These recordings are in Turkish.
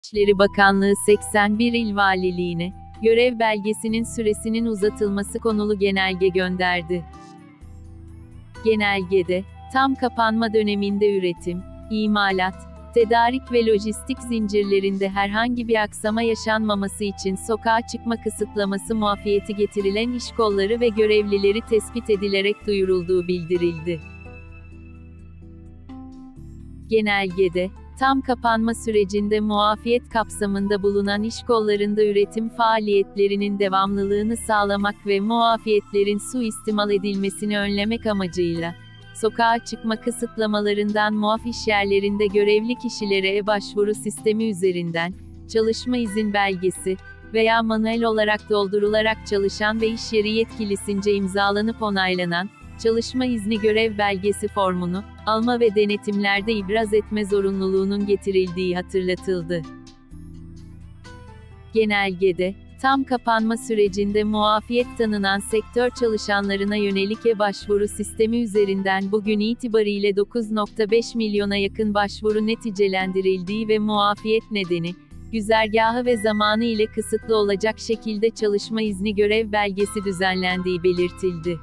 İçişleri Bakanlığı 81 il valiliğine, görev belgesinin süresinin uzatılması konulu genelge gönderdi. Genelgede, tam kapanma döneminde üretim, imalat, tedarik ve lojistik zincirlerinde herhangi bir aksama yaşanmaması için sokağa çıkma kısıtlaması muafiyeti getirilen işkolları ve görevlileri tespit edilerek duyurulduğu bildirildi. Genelgede, tam kapanma sürecinde muafiyet kapsamında bulunan işkollarında üretim faaliyetlerinin devamlılığını sağlamak ve muafiyetlerin suistimal edilmesini önlemek amacıyla, sokağa çıkma kısıtlamalarından muaf işyerlerinde görevli kişilere e-başvuru sistemi üzerinden, çalışma izin belgesi veya manuel olarak doldurularak çalışan ve iş yeri yetkilisince imzalanıp onaylanan, çalışma izni görev belgesi formunu, alma ve denetimlerde ibraz etme zorunluluğunun getirildiği hatırlatıldı. Genelgede, tam kapanma sürecinde muafiyet tanınan sektör çalışanlarına yönelik e-başvuru sistemi üzerinden bugün itibariyle 9,5 milyona yakın başvuru neticelendirildiği ve muafiyet nedeni, güzergahı ve zamanı ile kısıtlı olacak şekilde çalışma izni görev belgesi düzenlendiği belirtildi.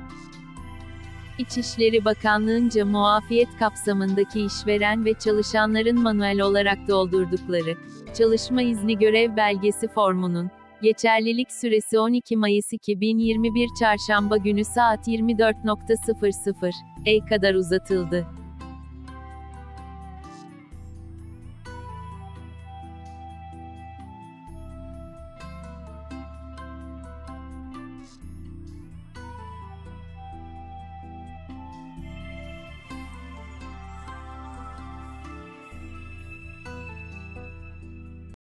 İçişleri Bakanlığı'nca muafiyet kapsamındaki işveren ve çalışanların manuel olarak doldurdukları, çalışma izni görev belgesi formunun, geçerlilik süresi 12 Mayıs 2021 Çarşamba günü saat 24.00'e kadar uzatıldı.